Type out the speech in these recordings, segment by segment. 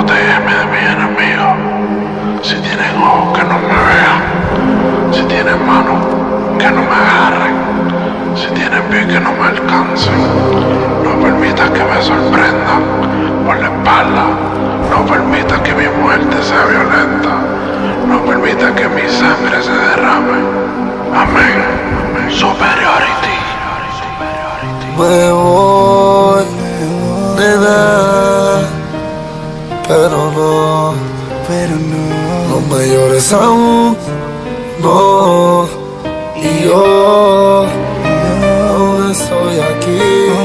Protégeme de mis enemigos. Si tienen ojos, que no me vean. Si tienen manos, que no me agarren. Si tienen pies, que no me alcancen. No permitas que me sorprendan por la espalda. No permitas que mi muerte sea violenta. No permitas que mi sangre se derrame. Amén. Superiority. Me voy, nena, pero no, no me llores aún, no. Y yo aún estoy aquí.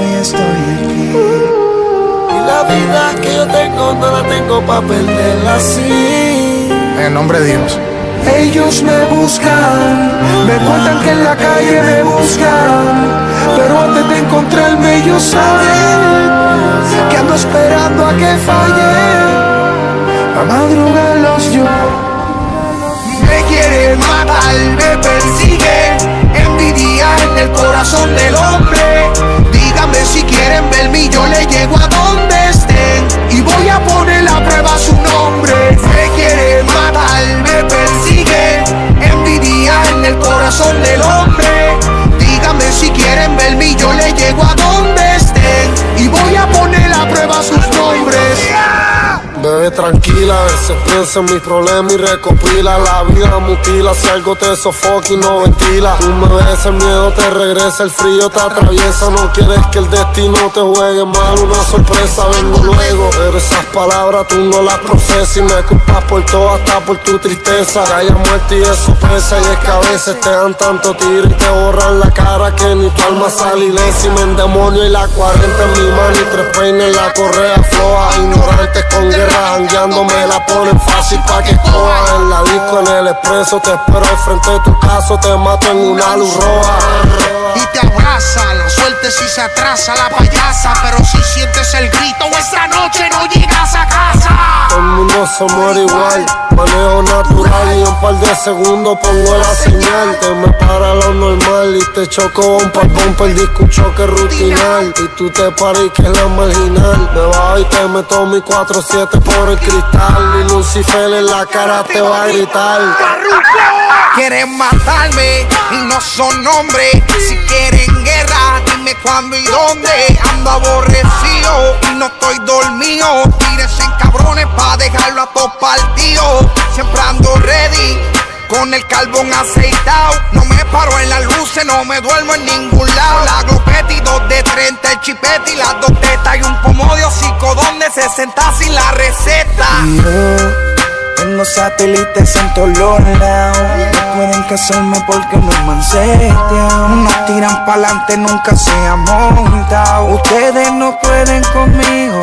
Y la vida que yo tengo no la tengo pa' perderla así. En nombre de Dios. Ellos me buscan, me cuentan que en la calle me buscan, pero antes de encontrarme ellos saben que ando esperando a que falle, a madrugarlos yo. Me quieren matar, me persiguen, envidia en el corazón del hombre. Díganme si quieren verme y yo le llego a donde estén y voy a poner a prueba su nombre. Me quieren matar, me persiguen, envidia en el corazón del hombre. Díganme si quieren verme y yo le llego a donde estén y voy a poner a prueba sus nombres. Bebé tranquila, a veces piensa en mis problemas y recopila. La vida mutila, si algo te sofoca y no ventila. Tú me ves, el miedo te regresa, el frío te atraviesa. No quieres que el destino te juegue mal, una sorpresa vengo luego. Pero esas palabras tú no las procesas y me culpas por todo, hasta por tu tristeza. Que haya muerte y eso pesa, y es que a veces te dan tanto tiro y te borran la cara que ni tu alma sale ilesa. Y me endemonio y la 40 en mi mano y 3 peines en la correa floja. Ignorantes con guerra jangueando me la ponen fácil pa' que coja. En la disco, en el expreso, te espero al frente de tu caso, te mato en una luz roja. Y te abraza, la suerte si se atrasa, la payasa. Pero si sientes el grito, esta noche no llegas a casa. Todo el mundo se muere igual, manejo natural y en un par de segundos pongo la señal. Te me para lo normal y te choco bumper bumper, disco un choque rutinal. Y tú te paras y que es la marginal. Me bajo y te meto mi 4-7 por el cristal. Y Lucifer en la cara te va a gritar. Quieren matarme y no son hombres. Si quieren guerra, dime cuándo y dónde. Ando aborrecido y no estoy dormido. Tírense en cabrones pa' dejarlo a todos partidos. Siempre ando ready, con el carbón aceitado. No me paro en las luces, no me duermo en ningún lado. La glopeta y 2 de 30, el chipete y las 2 tetas. Y un pomo de hocico donde 60 sin la receta. Tengo satélites en todos los lados. No pueden casarme porque no me han seteado. Nos tiran pa'lante, nunca se han montado. Ustedes no pueden conmigo.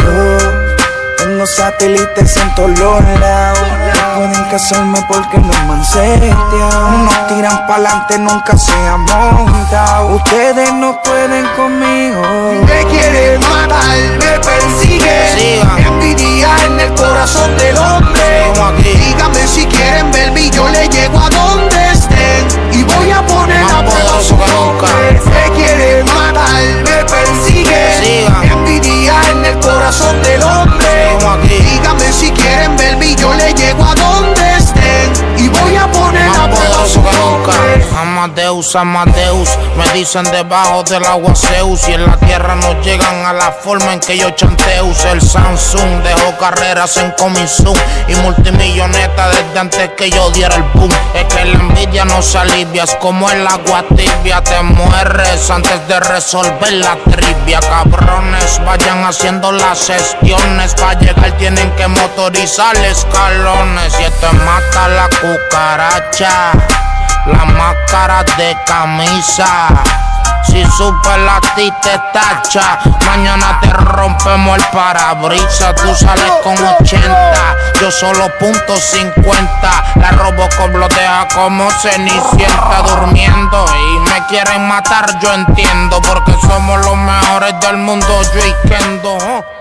Tengo satélites en todos los lados. No pueden casarme porque no me han seteado. Nos tiran pa'lante, nunca se han montado. Ustedes no pueden conmigo. Me quieren matar, me persiguen, envidia en el corazón del hombre. Díganme si quieren verme y yo le llego a donde estén y voy a poner a prueba su nombre. Me quieren matar, me persiguen, envidia en el corazón del hombre. Díganme si quieren verme y yo le llego a donde estén y voy a poner a prueba su nombre. Amadeus, Amadeus, me dicen debajo del agua Zeus. Y en la tierra no llegan a la forma en que yo chanteus. El Samsung dejó carreras en Coming Soon y multimilloneta desde antes que yo diera el boom. Es que la envidia no se alivia, es como el agua tibia. Te mueres antes de resolver la trivia. Cabrones, vayan haciendo las gestiones. Pa' llegar tienen que motorizar escalones. Y esto es mata la cucaracha, la máscara de camisa. Si super a ti te tacha, mañana te rompemos el parabrisas. Tú sales con 80, yo solo .50. La Robocop lo deja como Cenicienta durmiendo. Y me quieren matar, yo entiendo, porque somos los mejores del mundo, yo y Kendo.